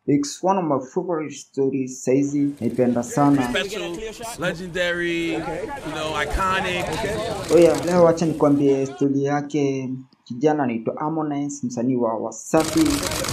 It's one of my favorite stories. Saizi naipenda sana. Special, legendary, iconic. Oh yeah, leo wacha nikwambie story yake. Kijana anaitwa Harmonize, msanii wa Wasafi.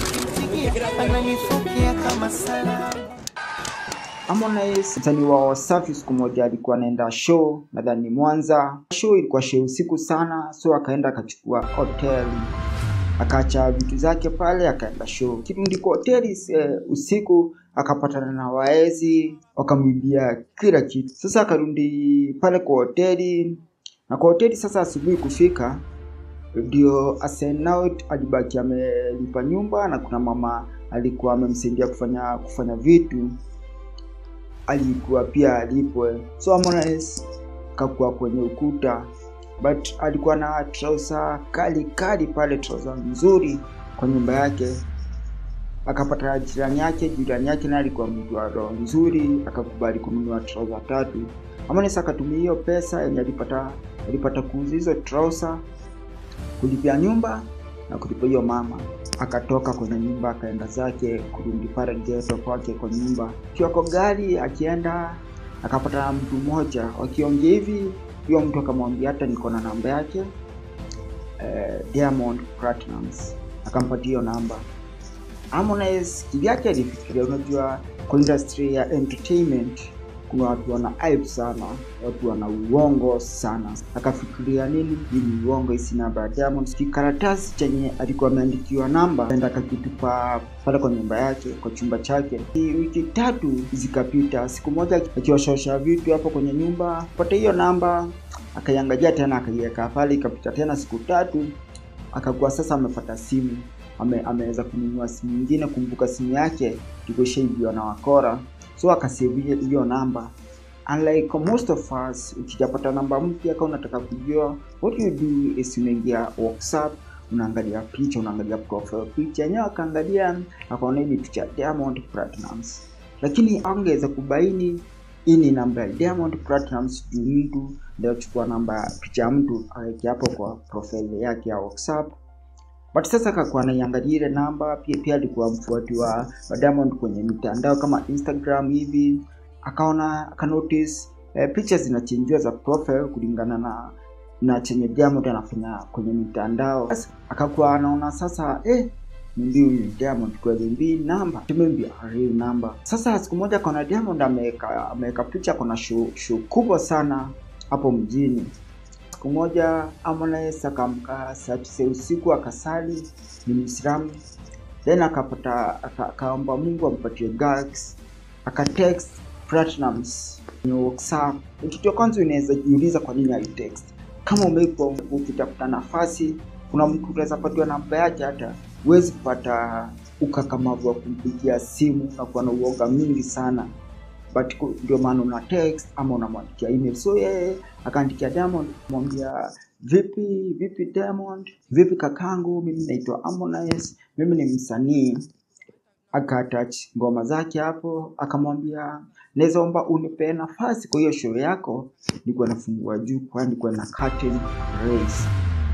Harmonize, msanii wa Wasafi, siku moja alikuwa anaenda show, nadhani Mwanza. Show ilikuwa show usiku sana, so akaenda akachukua hotel. Akaacha vitu zake pale, akaenda show. Kirudi kwa hoteli usiku, akapatana na waezi, wakamwibia kila kitu. Sasa akarudi pale kwa hoteli, na kwa hoteli sasa asubuhi kufika, ndio Asenout alibaki amelipa nyumba, na kuna mama alikuwa amemsaidia kufanya vitu, alikuwa pia alipwe. So Harmonize kakuwa kwenye ukuta, but alikuwa na trouser kali pale, trouser nzuri kwa nyumba yake. Akapata jirani yake na alikuwa mtu wa roho nzuri, akakubali kununua trouser 3. Harmonize akatumia hiyo pesa yenye alipata kuuza hizo trouser kulipia nyumba na kulipa hiyo mama. Akatoka kwenye nyumba, akaenda zake kurudi pale ghetto kwake kwa nyumba. Kiwa kwa gari akienda, akapata mtu mmoja wakiongea hivi. Hiyo mtu akamwambia hata niko na namba yake, Diamond Platnumz. Akampatia hiyo namba. Harmonize kivyake alifikiria, unajua kwa industry ya entertainment kuna watu wana hype sana, watu wana uongo sana. Akafikiria nini? Ni uongo, isi namba ya Diamond. Kikaratasi chenye alikuwa ameandikiwa namba, aenda akakitupa pale kwa nyumba yake, kwa chumba chake. Wiki 3 zikapita. Siku moja akiwashosha vitu hapo kwenye nyumba, pata hiyo namba, akaiangalia tena, akaiweka pale. Ikapita tena siku 3, akakuwa sasa amepata simu, ameweza kununua simu nyingine. Kumbuka simu yake ilikuwa shaibiwa na wakora, so akasave hiyo namba. Unlike most of us, ukijapata namba mpya kama unataka kujua, what you do is unaingia WhatsApp, unaangalia picha, unaangalia profile picture yenyewe. Akaangalia, akaona ni picha ya Diamond Platnumz, lakini angeweza kubaini hii ni namba ya Diamond Platnumz. Mtu ndio chukua namba picha ya mtu aweke hapo kwa profile yake ya WhatsApp. But sasa akakuwa anaiangalia ile namba, pia alikuwa mfuati wa Diamond kwenye mitandao kama Instagram hivi. Akanotice picha zinachangewa za profile kulingana na chenye Diamond anafanya kwenye mitandao. Akakuwa anaona sasa ndio Diamond kwa mbili namba, tumembia real namba. Sasa siku moja kuna Diamond ameweka picha, kuna show kubwa sana hapo mjini. Siku moja Harmonize akamka saa 9 usiku, akasali, ni Muislamu. Then akaomba Mungu ampatie guts. Akatext Platnumz kwenye WhatsApp. Kitu kwanza unaweza jiuliza kwa nini alitext. Kama umekuwa ukitafuta nafasi, kuna mtu unaweza patiwa namba yake, hata huwezi kupata ukakamavu wa kumpigia simu na kuwa na uoga mingi sana. But ndio maana una text ama unamwandikia email. So yeye akaandikia Diamond, kumwambia vipi Diamond, vipi kakangu, mimi naitwa Harmonize, mimi ni msanii. Akatouch ngoma zake hapo, akamwambia naweza omba unipe nafasi kwa hiyo show yako, nilikuwa nafungua juu, kwani nilikuwa na curtain raise.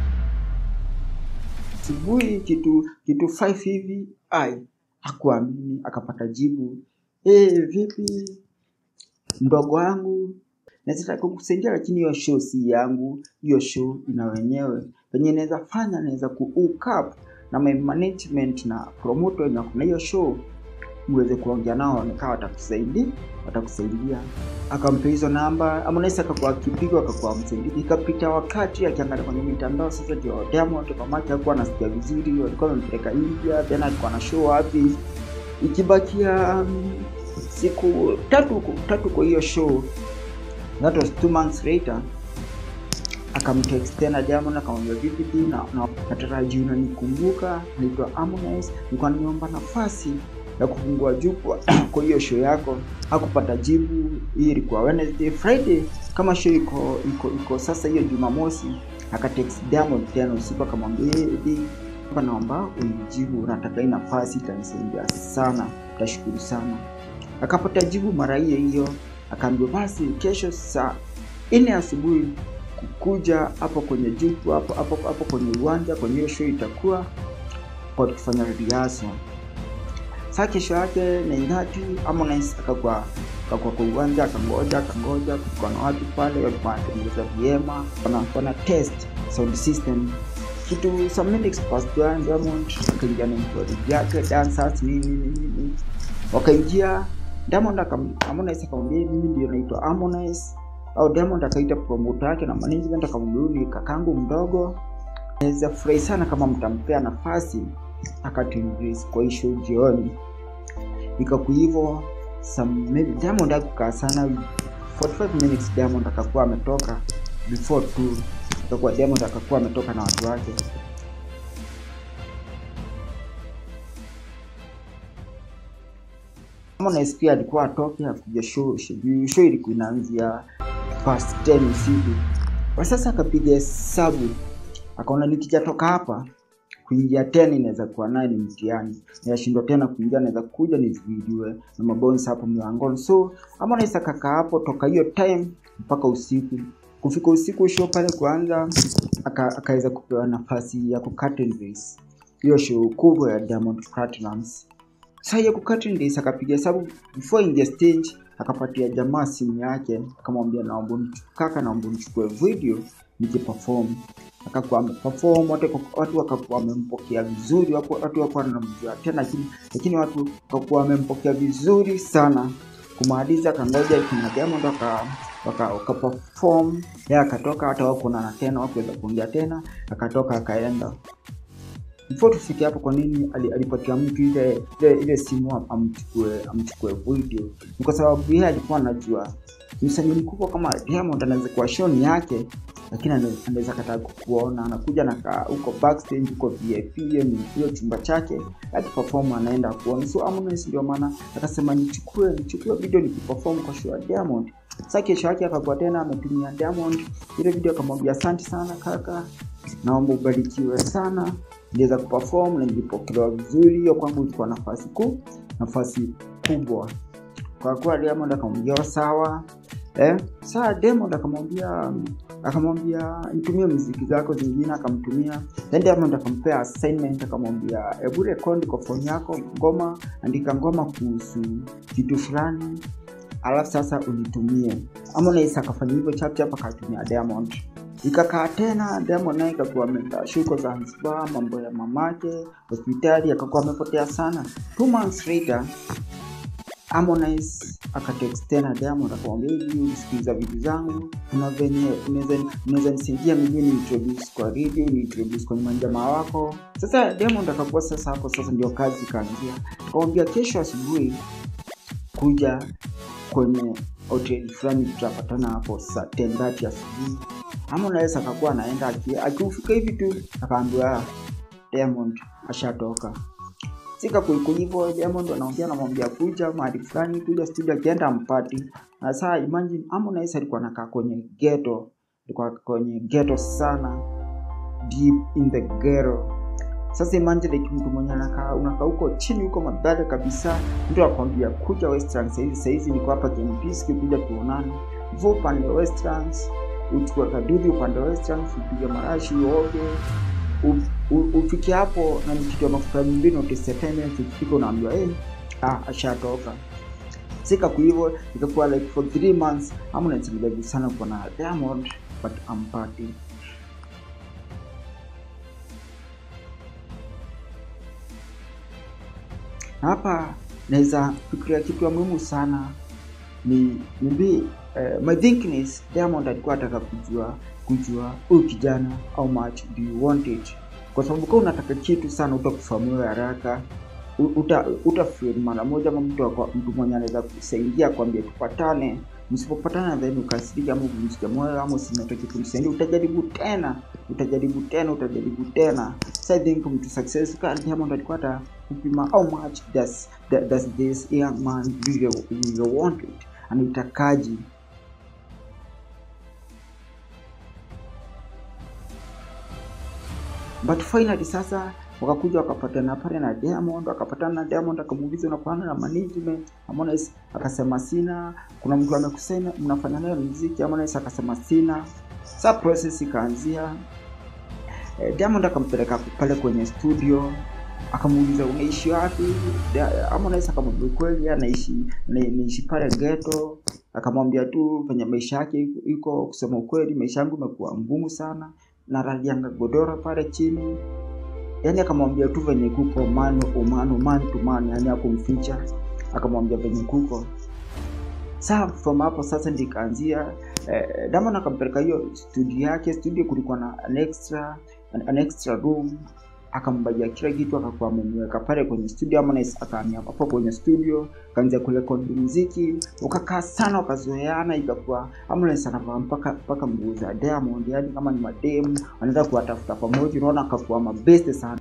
Asubuhi kitu 5 hivi, hakuamini. Akapata jibu, vipi mdogo wangu, naweza kukusaidia, lakini hiyo show si yangu, hiyo show ina wenyewe. Penye naweza fanya, naweza ku-hook up na my management na promoter na kuna hiyo show, uweze kuongea nao, nikawa watakusaidia. Akampa hizo namba. Harmonize akakuwa akipigwa, akakuwa msaidia. Ikapita wakati akiangalia kwenye mitandao, sasa ndio Diamond kwa maana hakuwa anasikia vizuri, walikuwa wamempeleka India, tena alikuwa na show wapi. Ikibakia siku 3 kwa hiyo show, that was 2 months later, akamtext tena Diamond, akamwambia vipi na nataraji unanikumbuka, naitwa Harmonize, nilikuwa nimeomba nafasi ya kufungua jukwaa kwa hiyo show yako. Hakupata jibu. Hii ilikuwa Wednesday, Friday kama show iko sasa hiyo Jumamosi. Akatext Diamond tena usiku, akamwambia naomba unijibu, nataka hii nafasi, itanisaidia sana, tashukuru sana. Akapata jibu mara hiyo, akaambiwa basi kesho saa 4 asubuhi kuja hapo kwenye jukwaa, hapo kwenye uwanja, kwenye show itakuwa kwa kufanya rehearsal. Sasa kesho yake na ingati Harmonize akakuwa kwa uwanja akangoja kwa na watu pale wanatengeneza vyema wana test sound system kitu some minutes past Diamond akaingia na body yake dancers nini wakaingia Harmonize akamwambia mimi ndio naitwa Harmonize au Diamond akaita promoter yake na management akamwambia ni kakangu mdogo naweza furahi sana kama mtampea nafasi akatingize kwa show jioni ikaku hivyo maybe Diamond akakaa sana 45 minutes Diamond akakuwa ametoka before 2 akakuwa Diamond akakuwa ametoka na watu wake Harmonize pia alikuwa atoke akuja show ilikuwa inaanzia past 10 usiku kwa sasa akapiga hesabu akaona nikijatoka hapa kuingia tena inaweza kuwa naye ni mtihani yashindwa tena kuingia naweza kuja nizidiwe na mabonus hapo mlangoni so Harmonize akakaa hapo toka hiyo time mpaka usiku kufika usiku show pale kuanza akaweza kupewa nafasi ya kucurtain race hiyo show kubwa ya Diamond Platnumz sasa ya kucurtain race akapiga sababu before in the stage akapatia jamaa simu yake akamwambia naomba nichukue video nikiperform akakuwa ameperform watu wakakuwa wamempokea vizuri watu wako wanamjua tena lakini watu wakakuwa wamempokea vizuri sana kumaliza kangoja kuna Diamond wakaperform akatoka hata wako na tena wakuweza kuongea tena akatoka akaenda before tufike hapo kwa nini alipatia mtu ile simu amchukue video ni kwa sababu yeye alikuwa anajua msanii mkubwa kama Diamond anaweza kuwa show yake lakini anaweza kataa kuona anakuja na huko backstage huko VIP hiyo chumba chake hadi perform anaenda kuona so Harmonize ndio maana akasema nichukue video nikiperform kwa show ya Diamond sasa kesho yake akakuwa tena ametumia Diamond ile video akamwambia asante sana kaka naomba ubarikiwe sana niweza kuperform na nilipokelewa vizuri hiyo kwangu ilikuwa nafasi kubwa kwa kuwa Diamond akamwambia sawa sasa Diamond akamwambia nitumie muziki zako zingine akamtumia then Diamond akampea assignment akamwambia hebu record kwa phone yako ngoma andika ngoma kuhusu kitu fulani alafu sasa unitumie Harmonize akafanya hivyo chap akatumia Diamond ikakaa tena Diamond naye akakuwa ameenda shuko Zanzibar mambo ya mamake hospitali akakuwa amepotea sana 2 months later Harmonize akatext tena Diamond akamwambia hivi usikiza vitu zangu kuna venye unaweza nisaidia mimi ni introduce kwa radio ni introduce kwa jamaa wako sasa Diamond akakuwa sasa ndio kazi kaanzia akamwambia kesho asubuhi kuja kwenye hotel fulani tutapatana hapo saa 10:30 asubuhi Harmonize akakuwa anaenda akifika hivi tu akaambiwa Diamond ashatoka sika hivyo Diamond anaongea na mwambia kuja mahali fulani kuja studio akienda mpati na sasa imagine Harmonize alikuwa anakaa kwenye ghetto sana deep in the ghetto sasa imagine mtu mwenye unakaa huko chini huko mabada kabisa mtu akwambia kuja Westlands saizi niko hapa Kempis kuja tuonane vyo upande Westlands uchukua kadudi upande Westlands upige marashi uoge ufike hapo na nikitua mafuta mbili utisepende ukifika unaambiwa ashatoka sika hivyo ikakuwa like for 3 months Harmonize nilivu sana kwa na Diamond but I'm party hapa naweza fikiria kitu muhimu sana ni my thinking is Diamond alikuwa anataka kujua huyu kijana how much do you want it kwa sababu kama unataka kitu sana utakufahamu haraka utafeel mara moja kama mtu mwenye anaweza kusaidia kwambia tupatane msipopatana then ukasirika ama kumsikia moyo ama usinataka kumsaidia utajaribu tena so I think mtu success kama Diamond alikuwa ata kupima how much does this young man really want it anitakaji but finally sasa wakakuja wakapatana pale na Diamond akamuuliza unakuana na management Harmonize akasema sina kuna mtu amekusema mnafanya nayo muziki Harmonize akasema sina sasa process ikaanzia Diamond akampeleka pale kwenye studio Akamuuliza unaishi wapi? Harmonize akamwambia kweli anaishi pale ghetto. Akamwambia tu penye maisha yake iko, kusema ukweli maisha yangu imekuwa ngumu sana na radianga godoro pale chini. Yani akamwambia tu venye kuko man to man, yani hakumficha, akamwambia venye kuko. Sasa from hapo sasa ndikaanzia Diamond akampeleka hiyo studio yake. Studio kulikuwa na an extra room, akambajia kila kitu, akakuwa amemweka pale kwenye studio. Harmonize akahamia hapo kwenye studio, kaanza kurekodi muziki, ukakaa sana, ukazoeana, ikakuwa Harmonize anavaa mpaka nguo za Diamond, yani kama ni madem anaanza kuwatafuta pamoja, unaona akakuwa mabest sana.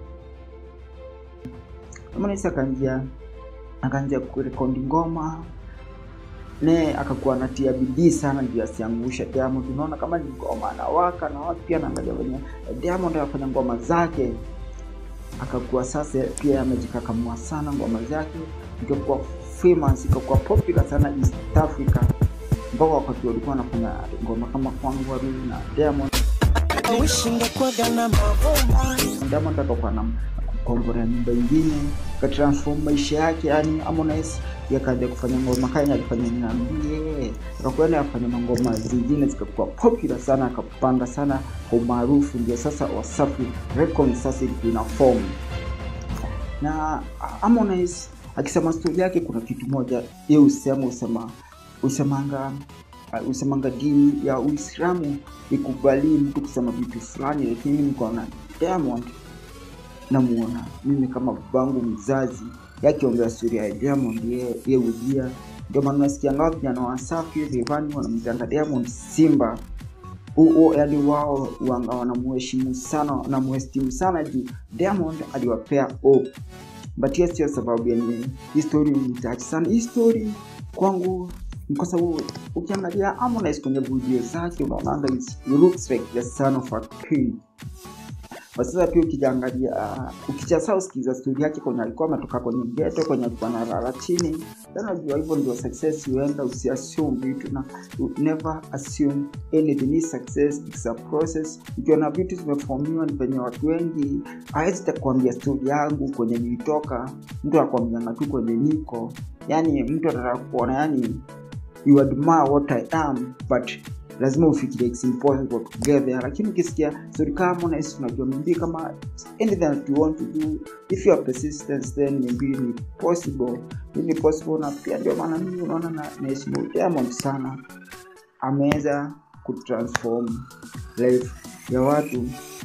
Harmonize akaanza kurekodi ngoma, akakuwa anatia bidii sana ndio asiangushe Diamond. Unaona kama ni ngoma anawaka na watu pia anaangalia wenye Diamond anafanya ngoma zake. Akakuwa sasa pia amejikakamua sana, ngoma zake ikakuwa famous, ikakuwa popular sana East Africa. Mpaka wakati walikuwa wanafanya ngoma kama Kwangu Arudi na Diamond. Diamond akakuwa na kukomborea nyumba nyingine, katransform maisha yake. Yani Harmonize yakaanza kufanya ngoma kaya alifanya Niambie, akakwenda afanya ngoma zingine zikakuwa popular sana, akapanda sana kwa maarufu. Ndio sasa Wasafi Records sasa ina form. Na Harmonize akisema story yake, kuna kitu moja yeye usemanga dini ya Uislamu ikubali mtu kusema vitu fulani, lakini niko na Diamond namuona mimi kama babangu mzazi yake ongea story ya Diamond yeye ujia. Ndio maana nasikia ngapi vijana wa Wasafi Rayvanny wanamtanga Diamond Simba. Yani wao wanamheshimu sana na muheshimu sana juu Diamond aliwapea hope. But yes, sio sababu yani history ni touch sana. History kwangu kwa sababu ukiangalia Harmonize kwenye video zake unaona he looks like the son of a king. Sasa pia ukiangalia usikiza story yake kwenye alikuwa ametoka kwenye ghetto, kwenye alikuwa analala chini. Unajua hivyo ndio success huenda, usiassume vitu na never assume anything. Success is a process. Ukiona vitu zimeformiwa ni penye watu wengi hawezi takwambia story yangu kwenye nilitoka, mtu akwambia tu kwenye niko. Yani mtu anataka kuona yani you admire what I am, but lazima ufikirie it's impossible together. Lakini ukisikia story kama Harmonize unajua maybe kama anything that you want to do, if you are persistent, then maybe ni possible. Na pia ndio maana mimi unaona na heshimu Diamond sana. Ameweza kutransform life ya watu,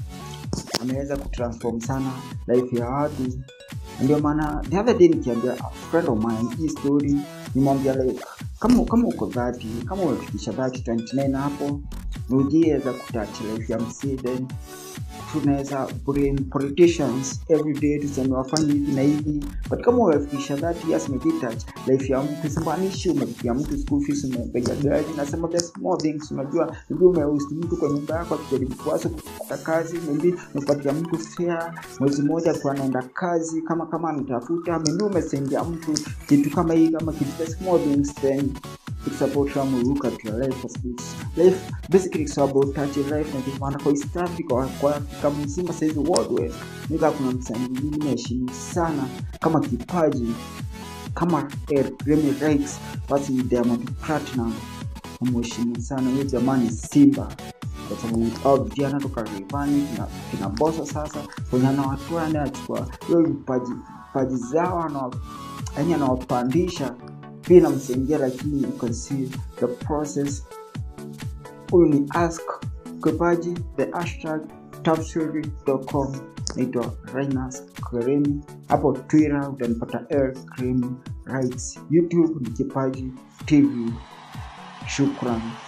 Ndio maana the other day nikiambia a friend of mine hii story, nimwambia like kama uko 30, kama umefikisha 29 hapo, ujiweza kutouch life ya MC, then tunaweza bring politicians every day to send wafanye hivi na hivi. But kama umefikisha 30 years touch life ya mtu, simbanishi umelipia mtu school fees, umepiga gari, nasema there's more things. Unajua ndio umehost mtu kwa nyumba yako akijaribu kuacha kupata kazi, maybe umepatia mtu fare mwezi mmoja kwa anaenda kazi, kama anatafuta, maybe umesaidia mtu kitu kama hii, kama kitu there's more things. Then it's about how you look at your life. Life basically it's about touching life. Na kifana kwa East Africa, kwa Afrika mzima saizi worldwide, nika kuna msanii mwingine heshimu sana kama kipaji kama Grammy Rights, basi Diamond Platinum mheshimu sana yeye jamani Simba. Kwa sababu au vijana toka Rayvanny kina Bossa sasa kuna na watu wanachukua hiyo vipaji zao na yani anawapandisha pia msengea, lakini you can see the process. Huyu ni Ask Kipaji, the #tafsiri.com. Naitwa Rhinas Karemi. Hapo Twitter utanipata Karemi Rights. YouTube ni Kipaji TV. Shukran.